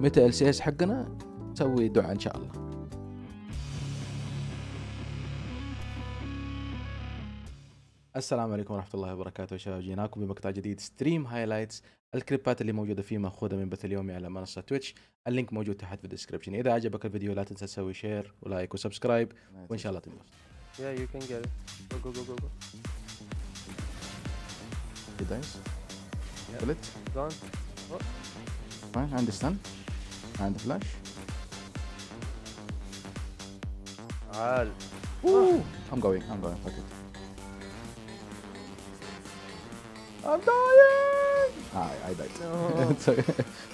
متى LCS حقنا نسوي دعاء ان شاء الله. السلام عليكم ورحمة الله وبركاته شباب، جيناكم بمقطع جديد ستريم هايلايتس. الكليبات اللي موجودة فيه مأخوذة من بث اليومي على منصة تويتش، اللينك موجود تحت في الديسكربشن. إذا عجبك الفيديو لا تنسى تسوي شير ولايك وسبسكرايب، وإن شاء الله تنبسط. Yeah, you can get it. Go. You guys? Yeah. Kill it? Gone. Fine, عندي stun. عندي flash. عال. I'm going, fuck it. I'm dying! I died. No. Sorry.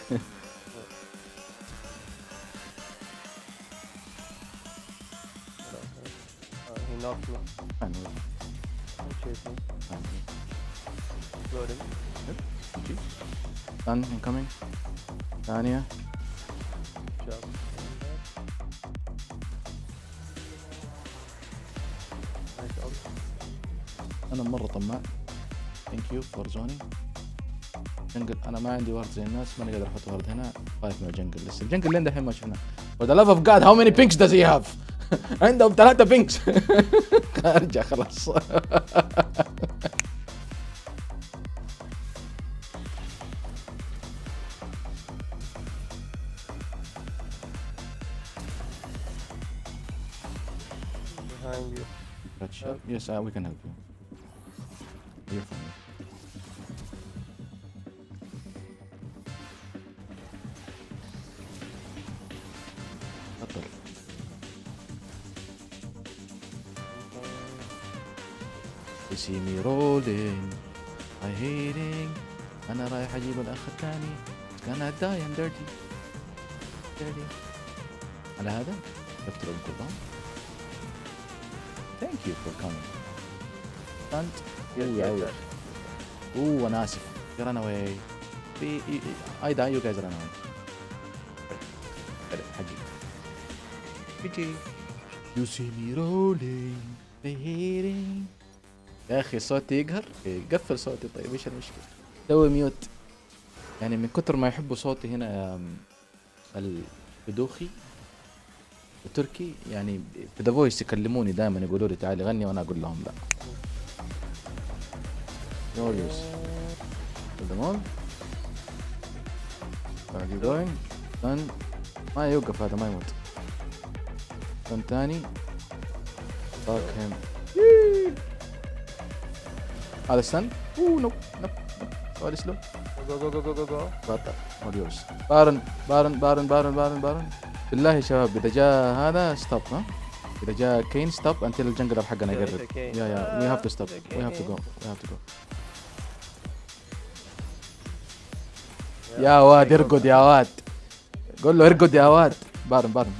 He knocked me. Fine, I'm chasing. fine. Loading. GG. Stun incoming. ثانية. Job. Nice ult. أنا مرة طماع. Thank you for zoning. جنجل أنا ما عندي ورد زي الناس، ماني قادر أحط ورد هنا. خايف من الجنجل لسه. الجنجل لين دحين ما شفناه. For the love of God, how many pinks does he have? عندهم 3 pinks. أرجع خلاص. Behind you. Gotcha. Yes, we can help you. You're fine. تفضل. You see me rolling, I hating. أنا رايح أجيب الأخ الثاني. It's gonna die, I'm dirty. على هذا بكتب كلهم. Thank you for coming. أنت. Ooh, أنا آسف. You run away. I die, you guys run away. حقي. GG. You see me rolling, hating. يا أخي صوتي يقهر. قفل صوتي طيب، إيش المشكلة؟ سوي ميوت. يعني من كتر ما يحبوا صوتي هنا البدوخي التركي، يعني في ذا فويس يكلموني دائما يقولوا لي تعالي غني، وانا اقول لهم لا. يوريوس قدامهم. keep going. stun. ما يوقف هذا، ما يموت. stun ثاني. fuck him. هذا stun. نوب سؤال سلو. Go. باطل. يوريوس. بارن بالله يا شباب، إذا جاء هذا ستوب. ها إذا جاء كين ستوب انتل الجنجلر حقنا يقرب. يا وي هاف تو ستوب. وي هاف تو جو. يا واد ارقد يا واد، قول له ارقد يا واد. بارن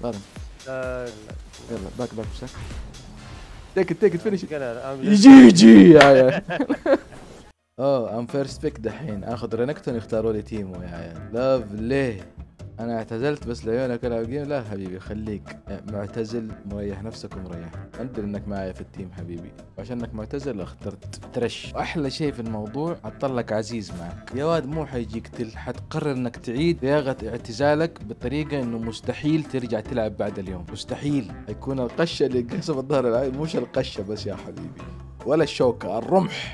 يلا باك بس. تيك فينيش. يجي يا ام فيرست بيك دحين. اخذ رينكتون يختاروا لي تيمو يا عيال. لاف ليه انا اعتزلت بس لعيونك العب جيم؟ لا حبيبي خليك معتزل، مريح نفسك ومريح. ادري انك معايا في التيم حبيبي، وعشان انك معتزل اخترت ترش. واحلى شيء في الموضوع عطلك عزيز معك يا واد، مو حيجيك حتقرر انك تعيد صياغه اعتزالك بطريقه انه مستحيل ترجع تلعب بعد اليوم، مستحيل. حيكون القشه اللي قصف الظهر، مش القشه بس يا حبيبي، ولا الشوكه، الرمح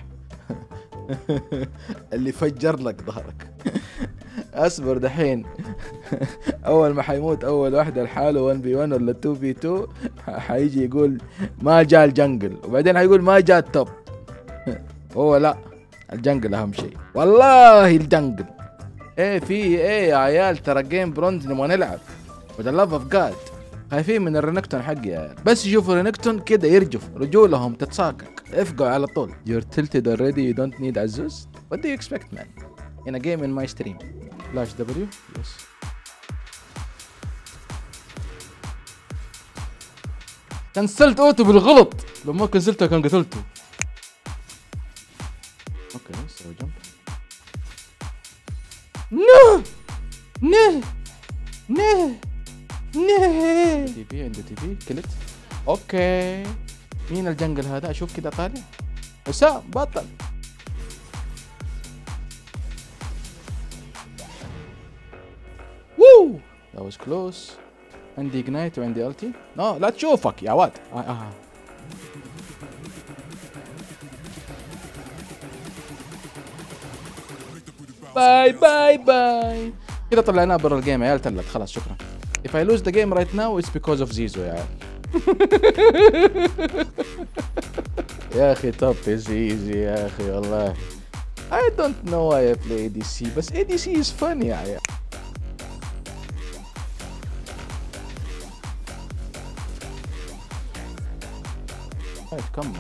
اللي فجر لك ظهرك. اصبر دحين. اول ما حيموت اول واحده لحاله 1v1 ولا 2v2 حيجي يقول ما جاء الجنجل، وبعدين حيقول ما جاء التوب. هو لا، الجنجل اهم شيء والله. الجنجل في يا عيال، ترى جيم برونز نبغى نلعب. وذا لاف اوف جاد خايفين من الرينكتون حقي يا عيال. بس يشوفوا رينكتون كده يرجف رجولهم تتساقط، افقعوا على طول. You're tilted already, you don't need Azus. What do you expect man in a game in my stream? Flash W. Yes. كنسلت اوتو بالغلط، لو ما كنسلته كان قتلته. اوكي سوي جمب. نه تي بي عنده تي بي كلت. اوكي مين الجنجل هذا؟ اشوف كذا طالع. حسام بطل. that was close. عندي ignite وعندي ulti. No لا تشوفك يا واد. باي باي باي. كده طلعناه برا الجيم يا عيال. تلت خلاص شكرا. If I lose the game right now it's because of Zizo يا عيال. يا اخي توب is easy يا اخي والله. I don't know why I play ADC بس ADC is fun يا عيال. Right, come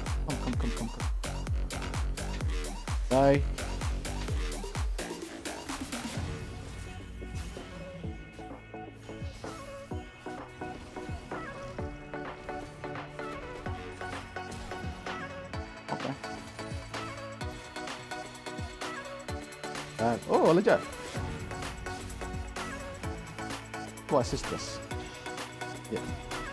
bye. Okay. Oh والله جاء. هو assist بس. Yeah.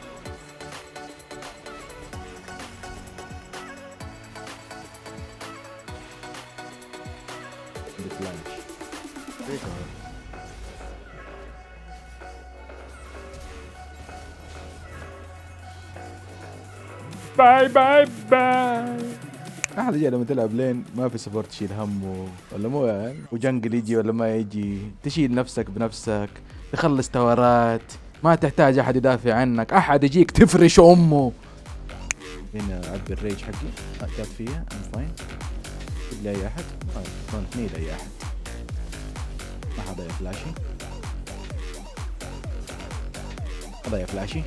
باي باي باي. احلى شيء لما تلعب لين ما في سبورت تشيل همه ولا مو يعني، وجنجل يجي ولا ما يجي، تشيل نفسك بنفسك، تخلص تورات، ما تحتاج احد يدافع عنك، احد يجيك تفرش امه. هنا اعبي الريج حقي، جات فيها ام فاين. لا اي احد، دونت نيد اي احد. ما حضيع فلاشي، حضيع فلاشي.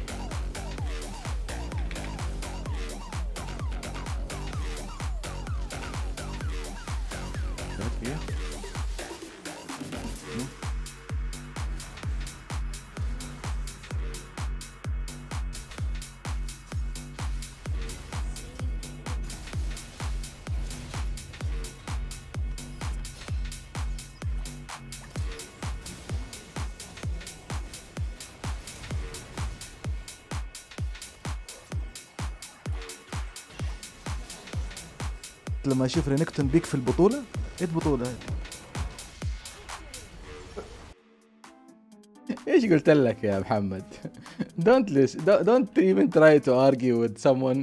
فيها لما اشوف رينكتون بيك في البطولة. ايه البطولة هاي؟ ايش قلت لك يا محمد؟ don't even try to argue with someone.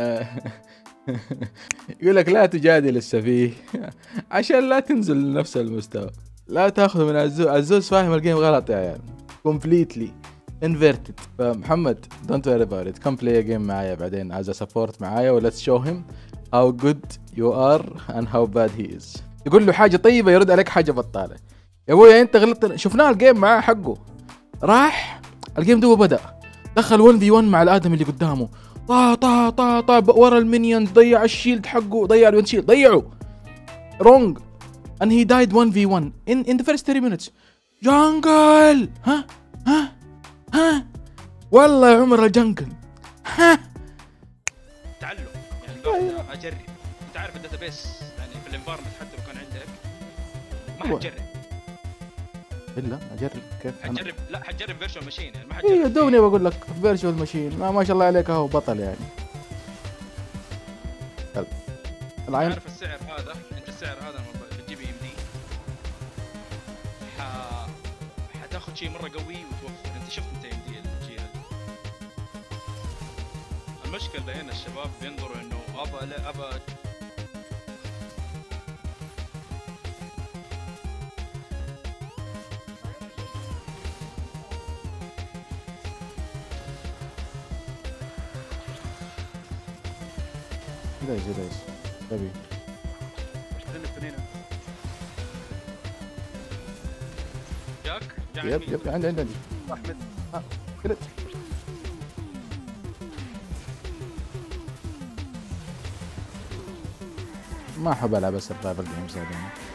يقول لك لا تجادل السفيه عشان لا تنزل لنفس المستوى. لا تاخذ من عزوز. عزوز فاهم الجيم غلط يا عيال. completely inverted. فمحمد don't worry about it. come play a game معايا بعدين as a support معايا و let's show him how good you are and how bad he is. يقول له حاجة طيبة يرد عليك حاجة بطالة. يا ابويا انت غلطت. شفناه الجيم معاه حقه، راح الجيم دوبه بدأ دخل 1v1 مع الادم اللي قدامه، طا ورا المينيونز، ضيع الشيلد حقه، ضيع الوين شيلد، ضيعه wrong and he died 1v1 in the first 3 minutes. جنجل ها والله يا عمر الجنجل تعلم يعني. اجرب. انت عارف الداتابيس يعني في الانفايرمنت حتى لو كان عندك ما حتجرب الا اجرب. كيف حتجرب؟ لا حتجرب فيرتشوال ماشين يعني ما حتجرب. ايوه دوبني بقول لك فيرتشوال ماشين. ما شاء الله عليك اهو بطل يعني. العين عارف السعر هذا، انت السعر هذا لما بتجيب ام دي حتاخذ شيء مره قوي وتوفر. انت شفت انت ام دي الجيل. المشكله هنا الشباب بينظروا انه ابى ليش تبي جاك يب عندي احمد كده. ما احب العب السرفايفل جيمز هذه.